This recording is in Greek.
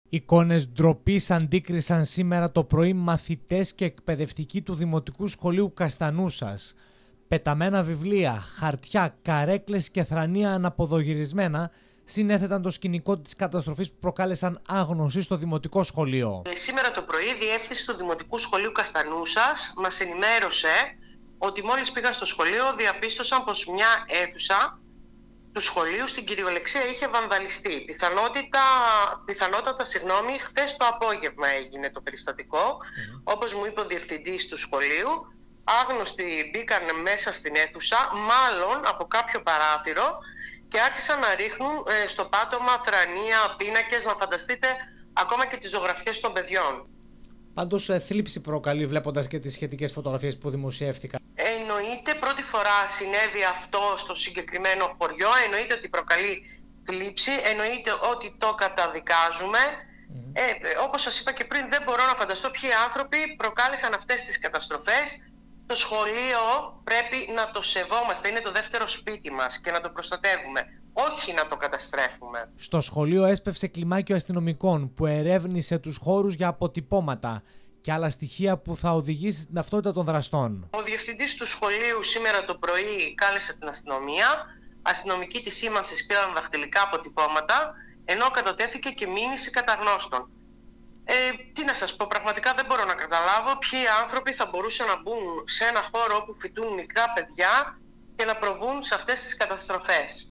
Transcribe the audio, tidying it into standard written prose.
Εικόνες ντροπής αντίκρισαν σήμερα το πρωί μαθητές και εκπαιδευτικοί του Δημοτικού Σχολείου Καστανούσας. Πεταμένα βιβλία, χαρτιά, καρέκλες και θρανία αναποδογυρισμένα συνέθεταν το σκηνικό της καταστροφής που προκάλεσαν άγνωση στο Δημοτικό Σχολείο. Σήμερα το πρωί η διεύθυνση του Δημοτικού Σχολείου Καστανούσας μας ενημέρωσε ότι μόλις πήγαν στο σχολείο διαπίστωσαν πως μια αίθουσα του σχολείου στην κυριολεξία είχε βανδαλιστεί. Πιθανότατα, χθες το απόγευμα έγινε το περιστατικό. Όπως μου είπε ο διευθυντής του σχολείου, άγνωστοι μπήκαν μέσα στην αίθουσα, μάλλον από κάποιο παράθυρο, και άρχισαν να ρίχνουν στο πάτωμα θρανία, πίνακες, να φανταστείτε ακόμα και τις ζωγραφιές των παιδιών. Πάντως θλίψη προκαλεί βλέποντας και τις σχετικές φωτογραφίες που δημοσιεύτηκαν. Εννοείται πρώτη φορά συνέβη αυτό στο συγκεκριμένο χωριό, εννοείται ότι προκαλεί θλίψη, εννοείται ότι το καταδικάζουμε. Όπως σας είπα και πριν, δεν μπορώ να φανταστώ ποιοι άνθρωποι προκάλεσαν αυτές τις καταστροφές. Το σχολείο πρέπει να το σεβόμαστε, είναι το δεύτερο σπίτι μας και να το προστατεύουμε, όχι να το καταστρέφουμε. Στο σχολείο έσπευσε κλιμάκιο αστυνομικών που ερεύνησε τους χώρους για αποτυπώματα και άλλα στοιχεία που θα οδηγήσει στην ταυτότητα των δραστών. Ο διευθυντής του σχολείου σήμερα το πρωί κάλεσε την αστυνομία. Αστυνομικοί της σήμανσης πήραν δαχτυλικά αποτυπώματα, ενώ κατατέθηκε και μήνυση καταγνώστων. Τι να σας πω, πραγματικά δεν μπορώ να καταλάβω ποιοι άνθρωποι θα μπορούσαν να μπουν σε ένα χώρο όπου φοιτούν μικρά παιδιά και να προβούν σε αυτές τις καταστροφές.